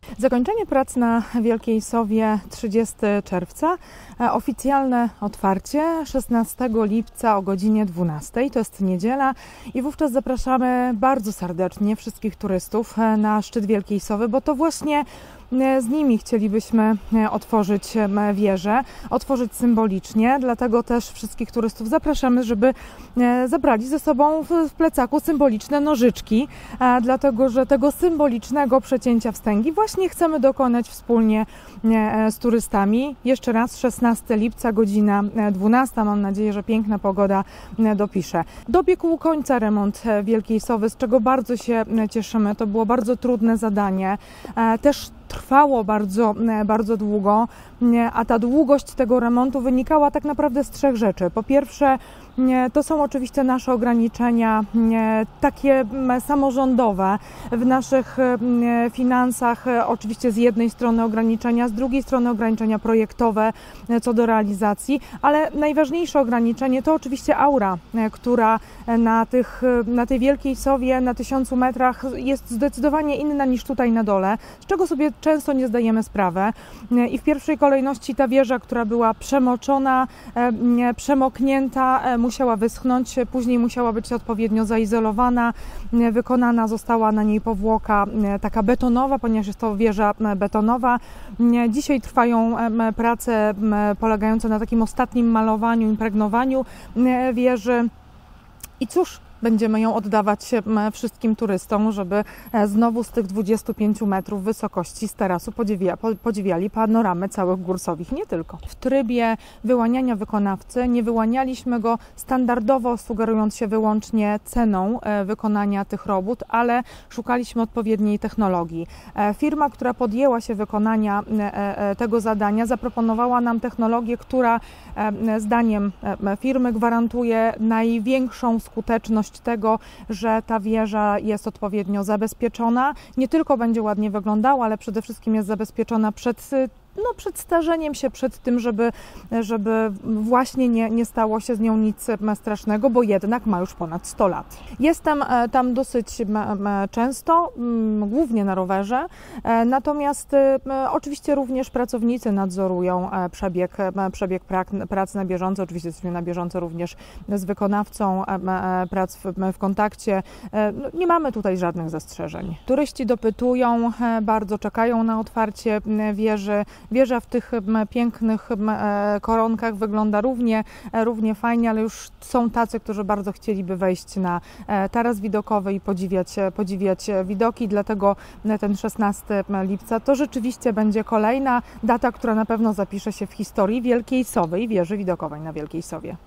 Zakończenie prac na Wielkiej Sowie 30 czerwca, oficjalne otwarcie 16 lipca o godzinie 12. To jest niedziela i wówczas zapraszamy bardzo serdecznie wszystkich turystów na szczyt Wielkiej Sowy, bo to właśnie z nimi chcielibyśmy otworzyć wieżę, otworzyć symbolicznie, dlatego też wszystkich turystów zapraszamy, żeby zabrali ze sobą w plecaku symboliczne nożyczki, dlatego że tego symbolicznego przecięcia wstęgi właśnie chcemy dokonać wspólnie z turystami. Jeszcze raz 16 lipca, godzina 12. Mam nadzieję, że piękna pogoda dopisze. Dobiegł końca remont Wielkiej Sowy, z czego bardzo się cieszymy. To było bardzo trudne zadanie. Też trwało bardzo długo, a ta długość tego remontu wynikała tak naprawdę z trzech rzeczy. Po pierwsze, to są oczywiście nasze ograniczenia takie samorządowe w naszych finansach, oczywiście z jednej strony ograniczenia, z drugiej strony ograniczenia projektowe co do realizacji, ale najważniejsze ograniczenie to oczywiście aura, która na tej Wielkiej Sowie na 1000 metrach jest zdecydowanie inna niż tutaj na dole, z czego sobie często nie zdajemy sprawy. I w pierwszej kolejności ta wieża, która była przemoczona, przemoknięta, musiała wyschnąć, później musiała być odpowiednio zaizolowana, wykonana została na niej powłoka taka betonowa, ponieważ jest to wieża betonowa. Dzisiaj trwają prace polegające na takim ostatnim malowaniu, impregnowaniu wieży i cóż, będziemy ją oddawać wszystkim turystom, żeby znowu z tych 25 metrów wysokości z tarasu podziwiali panoramę całych gór Sowich, nie tylko. W trybie wyłaniania wykonawcy nie wyłanialiśmy go standardowo, sugerując się wyłącznie ceną wykonania tych robót, ale szukaliśmy odpowiedniej technologii. Firma, która podjęła się wykonania tego zadania, zaproponowała nam technologię, która zdaniem firmy gwarantuje największą skuteczność tego, że ta wieża jest odpowiednio zabezpieczona. Nie tylko będzie ładnie wyglądała, ale przede wszystkim jest zabezpieczona przed starzeniem się, przed tym, żeby właśnie nie stało się z nią nic strasznego, bo jednak ma już ponad 100 lat. Jestem tam dosyć często, głównie na rowerze, natomiast oczywiście również pracownicy nadzorują przebieg prac na bieżąco. Oczywiście jesteśmy na bieżąco również z wykonawcą prac w kontakcie. Nie mamy tutaj żadnych zastrzeżeń. Turyści dopytują, bardzo czekają na otwarcie wieży. Wieża w tych pięknych koronkach wygląda równie fajnie, ale już są tacy, którzy bardzo chcieliby wejść na taras widokowy i podziwiać widoki, dlatego ten 16 lipca to rzeczywiście będzie kolejna data, która na pewno zapisze się w historii Wielkiej Sowy i wieży widokowej na Wielkiej Sowie.